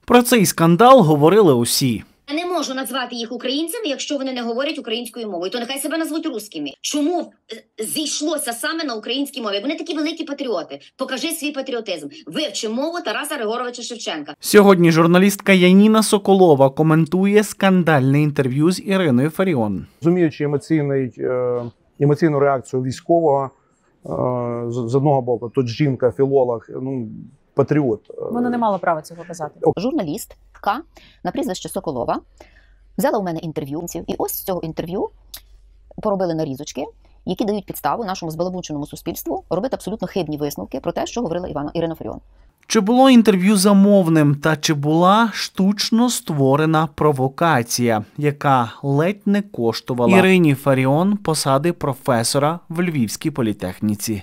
Про цей скандал говорили усі. Я не можу назвати їх українцями, якщо вони не говорять українською мовою, то нехай себе назвуть русскими. Чому зійшлося саме на українській мові? Вони такі великі патріоти. Покажи свій патріотизм. Вивчи мову Тараса Григоровича Шевченка. Сьогодні журналістка Яніна Соколова коментує скандальне інтерв'ю з Іриною Фаріон. Розуміючи емоційну реакцію військового, з одного боку, тут жінка, філолог, патріот. Вона не мала права цього казати. Журналістка на прізвище Соколова взяла у мене інтерв'ю. І ось з цього інтерв'ю поробили нарізочки, які дають підставу нашому збалабученому суспільству робити абсолютно хибні висновки про те, що говорила Ірина Фаріон. Чи було інтерв'ю замовним та чи була штучно створена провокація, яка ледь не коштувала Ірині Фаріон посади професора в Львівській політехніці?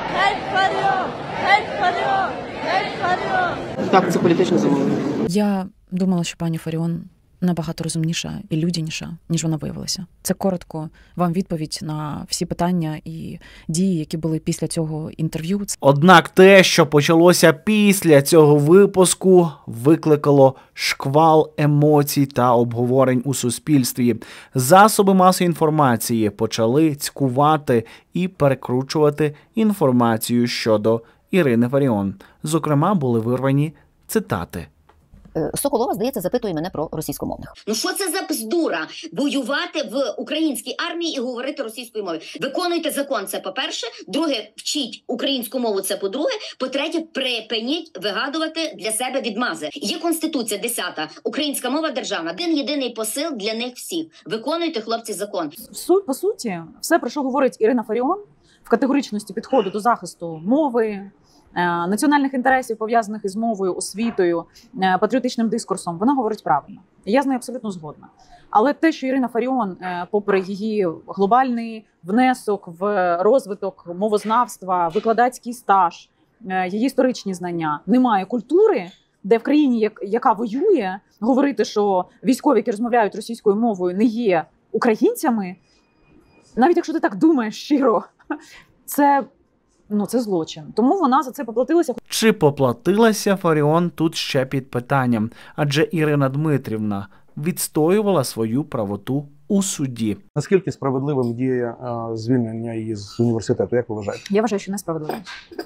Так, це політичне замовлення. Я думала, що пані Фаріон набагато розумніша і людяніша, ніж вона виявилася. Це коротко вам відповідь на всі питання і дії, які були після цього інтерв'ю. Однак те, що почалося після цього випуску, викликало шквал емоцій та обговорень у суспільстві. Засоби масової інформації почали цькувати і перекручувати інформацію щодо Ірини Фаріон. Зокрема, були вирвані цитати. Соколова, здається, запитує мене про російськомовних. Що це за бздура? Воювати в українській армії і говорити російською мовою. Виконуйте закон, це по-перше. Друге, вчіть українську мову, це по-друге. По-третє, припиніть вигадувати для себе відмази. Є Конституція 10-та, українська мова державна. Один єдиний посил для них всіх. Виконуйте, хлопці, закон. По суті, все, про що говорить Ірина Фаріон, в категоричності підходу до захисту мови, національних інтересів, пов'язаних із мовою, освітою, патріотичним дискурсом, вона говорить правильно. І я з нею абсолютно згодна. Але те, що Ірина Фаріон, попри її глобальний внесок в розвиток мовознавства, викладацький стаж, її історичні знання, немає культури, де в країні, яка воює, говорити, що військові, які розмовляють російською мовою, не є українцями, навіть якщо ти так думаєш щиро, це злочин. Тому вона за це поплатилася. Чи поплатилася Фаріон, тут ще під питанням. Адже Ірина Дмитрівна відстоювала свою правоту у суді. Наскільки справедливим є звільнення її з університету? Як ви вважаєте? Я вважаю, що несправедливо.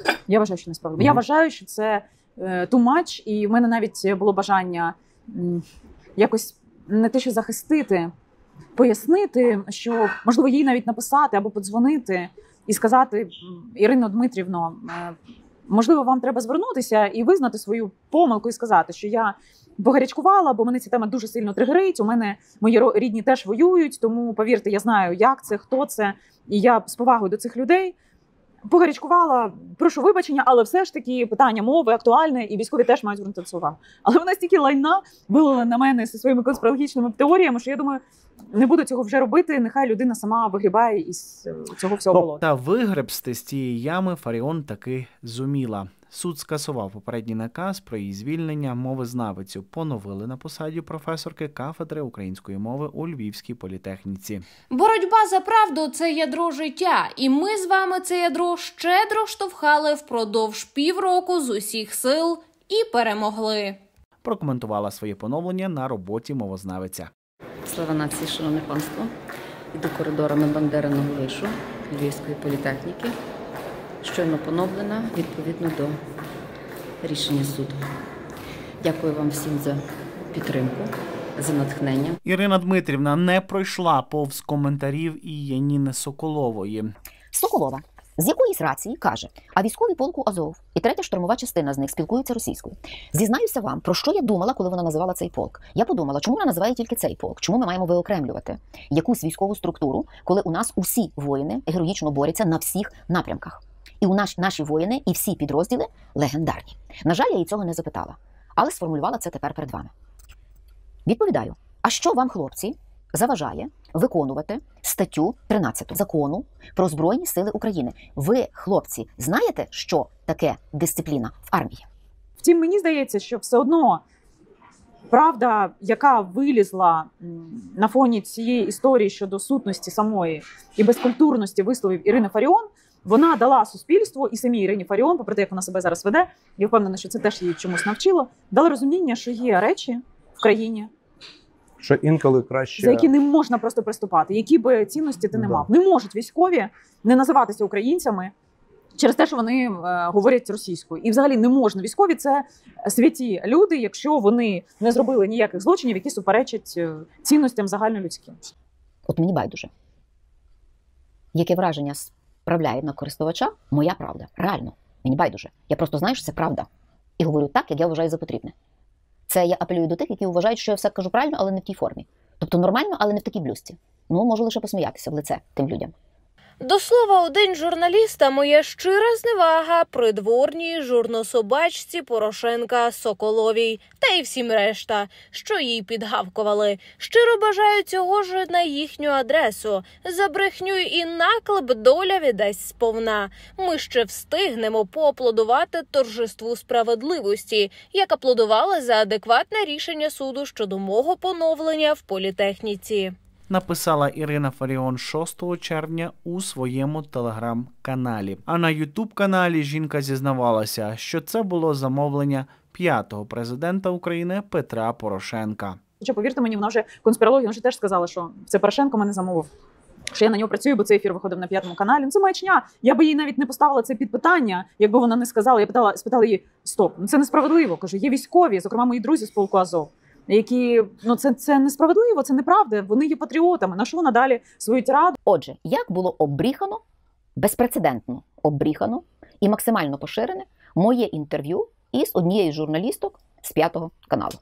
Я вважаю, що це too much, і в мене навіть було бажання якось не те, що захистити, пояснити, що, можливо, їй навіть написати або подзвонити і сказати: Ірино Дмитрівно, можливо, вам треба звернутися і визнати свою помилку і сказати, що я погарячкувала, бо мене ця тема дуже сильно тригерить, у мене мої рідні теж воюють, тому, повірте, я знаю, як це, хто це, і я з повагою до цих людей погарячкувала, прошу вибачення, але все ж таки питання мови актуальне, і військові теж мають звернути цю увагу. Але вона стільки лайна вилила на мене зі своїми конспірологічними теоріями, що я думаю, не буду цього вже робити, нехай людина сама вигрібає із цього всього болота. Та вигребсти з цієї ями Фаріон таки зуміла. Суд скасував попередній наказ про її звільнення. Мовознавицю поновили на посаді професорки кафедри української мови у Львівській політехніці. Боротьба за правду – це ядро життя. І ми з вами це ядро щедро штовхали впродовж півроку з усіх сил і перемогли. Прокоментувала своє поновлення на роботі мовознавиця. Слава нації, шановне панство. Іду коридорами Бандериного вишу Львівської політехніки. Щойно поновлена відповідно до рішення суду. Дякую вам всім за підтримку, за натхнення. Ірина Дмитрівна не пройшла повз коментарів і Яніни Соколової. Соколова з якоїсь рації каже: а військовий полку Азов і 3-я штурмова частина з них спілкуються російською. Зізнаюся вам, про що я думала, коли вона називала цей полк. Я подумала, чому вона називає тільки цей полк? Чому ми маємо виокремлювати якусь військову структуру, коли у нас усі воїни героїчно борються на всіх напрямках? І наші воїни, і всі підрозділи легендарні. На жаль, я її цього не запитала, але сформулювала це тепер перед вами. Відповідаю, а що вам, хлопці, заважає виконувати статтю 13 Закону про Збройні Сили України? Ви, хлопці, знаєте, що таке дисципліна в армії? Втім, мені здається, що все одно правда, яка вилізла на фоні цієї історії щодо сутності самої і безкультурності висловів Ірини Фаріон, Вона дала суспільству і самій Ірині Фаріон, попри те, як вона себе зараз веде, я впевнена, що це теж її чомусь навчило, дала розуміння, що є речі в країні, Що інколи краще... за які не можна просто приступати, які би цінності ти не Да. мав. Не можуть військові не називатися українцями через те, що вони говорять російською. І взагалі не можна. Військові – це святі люди, якщо вони не зробили ніяких злочинів, які суперечать цінностям загальнолюдським. От мені байдуже. Яке враження справляє на користувача моя правда. Реально. Мені байдуже. Я просто знаю, що це правда. І говорю так, як я вважаю за потрібне. Це я апелюю до тих, які вважають, що я все кажу правильно, але не в тій формі. Тобто нормально, але не в такій блюзці. Ну, можу лише посміятися в лице тим людям. До слова, у день журналіста моя щира зневага придворній журнособачці Порошенка Соколовій та й всім решта, що їй підгавкували. Щиро бажаю цього ж на їхню адресу. За брехню і наклеп доля віддасть сповна. Ми ще встигнемо поаплодувати торжеству справедливості, як аплодували за адекватне рішення суду щодо мого поновлення в політехніці. Написала Ірина Фаріон 6 червня у своєму телеграм-каналі. А на ютуб-каналі жінка зізнавалася, що це було замовлення 5-го президента України Петра Порошенка. Хоча, повірте мені, вона вже конспірологія, вона вже теж сказала, що це Порошенко мене замовив. Що я на нього працюю, бо цей ефір виходив на 5-му каналі. Ну, це маячня. Я би їй навіть не поставила це під питання, якби вона не сказала. Я спитала її, стоп, ну це несправедливо. Кажу, є військові, зокрема мої друзі з полку Азов, які, ну це несправедливо, це неправда, вони є патріотами. На що вона далі свою тираду? Отже, як було обріхано, безпрецедентно обріхано і максимально поширене моє інтерв'ю із однією з журналісток з 5-го каналу.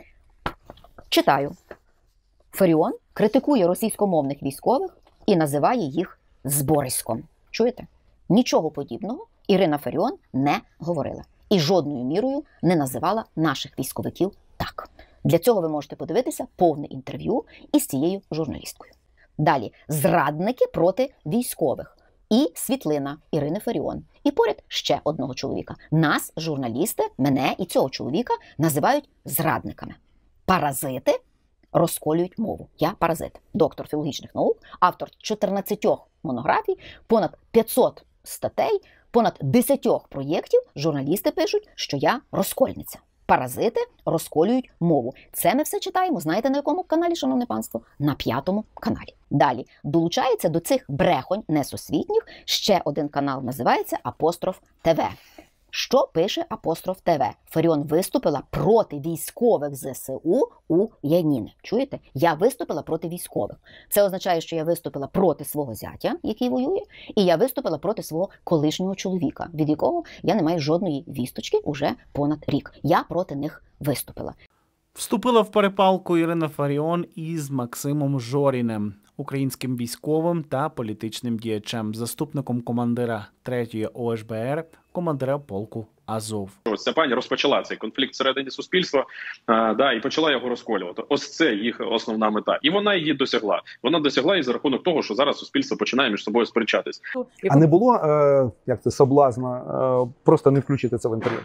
Читаю. Фаріон критикує російськомовних військових і називає їх збориськом. Чуєте? Нічого подібного Ірина Фаріон не говорила. І жодною мірою не називала наших військовиків так. Для цього ви можете подивитися повне інтерв'ю із цією журналісткою. Далі. Зрадники проти військових. І світлина Ірини Фаріон. І поряд ще одного чоловіка. Нас, журналісти, мене і цього чоловіка називають зрадниками. Паразити розколюють мову. Я паразит. Доктор філологічних наук, автор 14 монографій, понад 500 статей, понад 10 проєктів. Журналісти пишуть, що я розкольниця. Паразити розколюють мову. Це ми все читаємо, знаєте, на якому каналі, шановне панство? На 5-му каналі. Далі. Долучається до цих брехонь несусвітніх ще один канал, називається Апостроф ТВ. Що пише Апостроф ТВ? Фаріон виступила проти військових ЗСУ у Яніни. Чуєте? Я виступила проти військових. Це означає, що я виступила проти свого зятя, який воює, і я виступила проти свого колишнього чоловіка, від якого я не маю жодної вісточки уже понад рік. Я проти них виступила. Вступила в перепалку Ірина Фаріон із Максимом Жоріним, українським військовим та політичним діячем, заступником командира 3-ї ОШБР, командира полку Азов. Ось ця пані розпочала цей конфлікт всередині суспільства, і почала його розколювати. Ось це їх основна мета. І вона її досягла. Вона досягла і за рахунок того, що зараз суспільство починає між собою сперечатись. А не було, як це, соблазна, просто не включити це в інтернет?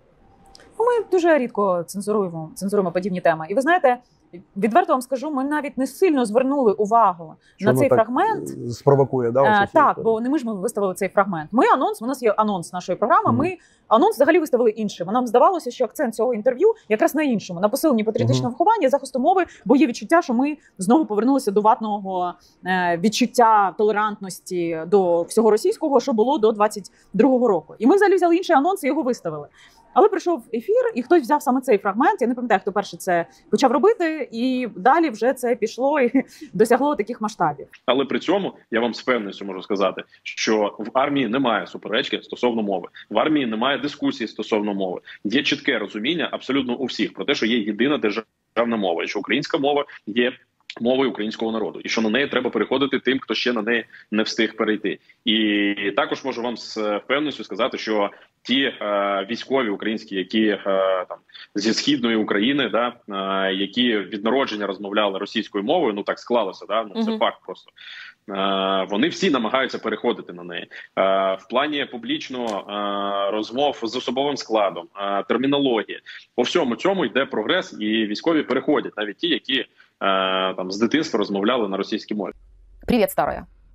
Ми дуже рідко цензуруємо подібні теми. І ви знаєте, відверто вам скажу, ми навіть не сильно звернули увагу на цей фрагмент. Спровокує, да? Так, бо не ми ж виставили цей фрагмент. У нас є анонс нашої програми, ми анонс взагалі виставили іншим. Нам здавалося, що акцент цього інтерв'ю якраз на іншому, на посиленні патріотичного виховання, захисту мови, бо є відчуття, що ми знову повернулися до ватного відчуття толерантності до всього російського, що було до 22-го року. І ми взагалі взяли інший анонс і його виставили. Але прийшов ефір, і хтось взяв саме цей фрагмент. Я не пам'ятаю, хто перший це почав робити, і далі вже це пішло і досягло таких масштабів. Але при цьому я вам з певністю можу сказати, що в армії немає суперечки стосовно мови. В армії немає дискусії стосовно мови. Є чітке розуміння абсолютно у всіх про те, що є єдина державна мова, і що українська мова є мовою українського народу, і що на неї треба переходити тим, хто ще на неї не встиг перейти. І також можу вам з певністю сказати, що ті військові українські, які там зі східної України, які від народження розмовляли російською мовою, ну так склалося, це факт просто. Вони всі намагаються переходити на неї. В плані публічно розмов з особовим складом, термінології. По всьому цьому йде прогрес, і військові переходять, навіть ті, які там з дитинства розмовляли на російській мові. Привіт, старая.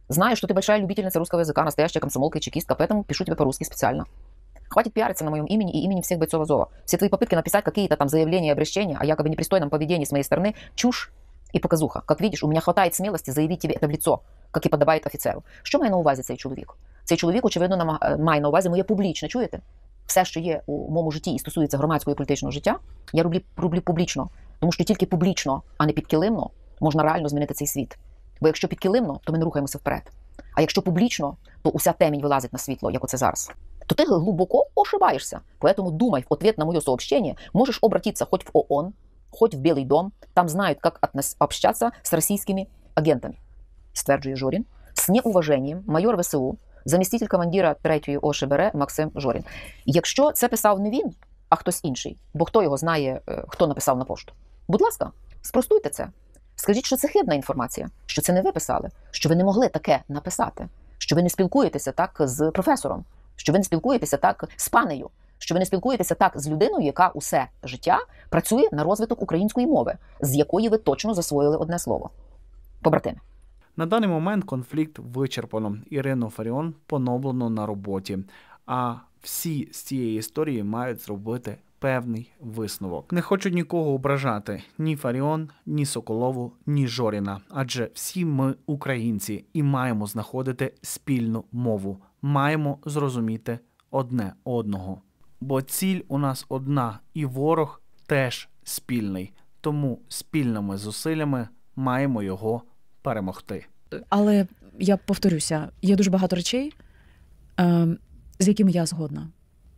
Знаю, что ты большая любительница русского языка, настоящая комсомолка и чекистка, поэтому пишу тебе по-русски специально. Хватит пиариться на моем имени и имени всех бойцов Азова. Все твои попытки написать какие-то там заявления и обращения о якобы непристойном поведении с моей стороны – чушь и показуха. Как видишь, у меня хватает смелости заявить тебе это в лицо, як і подобає офіцеру. Що має на увазі цей чоловік? Цей чоловік, очевидно, має на увазі моє публічне, чуєте? Все, що є у моєму житті і стосується громадського і політичного життя, я роблю публічно. Тому що тільки публічно, а не підкилимно, можна реально змінити цей світ. Бо якщо підкилимно, то ми не рухаємося вперед. А якщо публічно, то уся темінь вилазить на світло, як оце зараз. То ты глубоко ошибаешься. Поэтому думай, в ответ на мое сообщение можешь обратиться хоть в ООН, хоть в Белый дом. Там знают, как общаться с российскими агентами. Стверджує Жорін. З неуваженням майор ВСУ, заміститель командира 3-ї ОШБР Максим Жорін. Якщо це писав не він, а хтось інший, бо хто його знає, хто написав на пошту. Будь ласка, спростуйте це. Скажіть, що це хибна інформація, що це не ви писали, що ви не могли таке написати, що ви не спілкуєтеся так з професором, що ви не спілкуєтеся так з панею, що ви не спілкуєтеся так з людиною, яка усе життя працює на розвиток української мови, з якої ви точно засвоїли одне слово. Побратими. На даний момент конфлікт вичерпано. Ірину Фаріон поновлено на роботі. А всі з цієї історії мають зробити певний висновок. Не хочу нікого ображати. Ні Фаріон, ні Соколову, ні Жоріна. Адже всі ми українці і маємо знаходити спільну мову. Маємо зрозуміти одне одного. Бо ціль у нас одна, і ворог теж спільний. Тому спільними зусиллями маємо його перемогти. Але я повторюся, є дуже багато речей, з якими я згодна.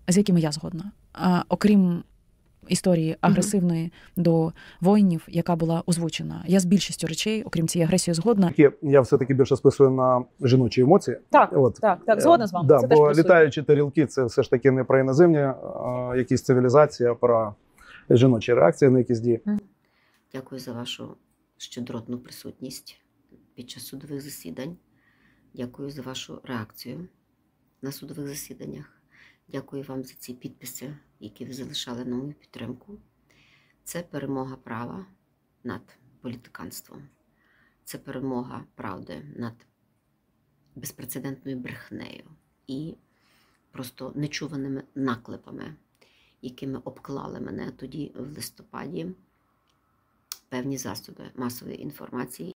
Окрім історії агресивної до воїнів, яка була озвучена. Я з більшістю речей, окрім цієї агресії, згодна. Я все-таки більше списую на жіночі емоції. Так, так, згодна з вами. Да, це теж бо присутнє. літаючі тарілки – це все ж таки не про іноземні якісь цивілізації, а про жіночі реакції на якісь дії. Дякую за вашу щедротну присутність під час судових засідань. Дякую за вашу реакцію на судових засіданнях. Дякую вам за ці підписи, які ви залишали на мою підтримку. Це перемога права над політиканством. Це перемога правди над безпрецедентною брехнею і просто нечуваними наклепами, якими обклали мене тоді в листопаді певні засоби масової інформації.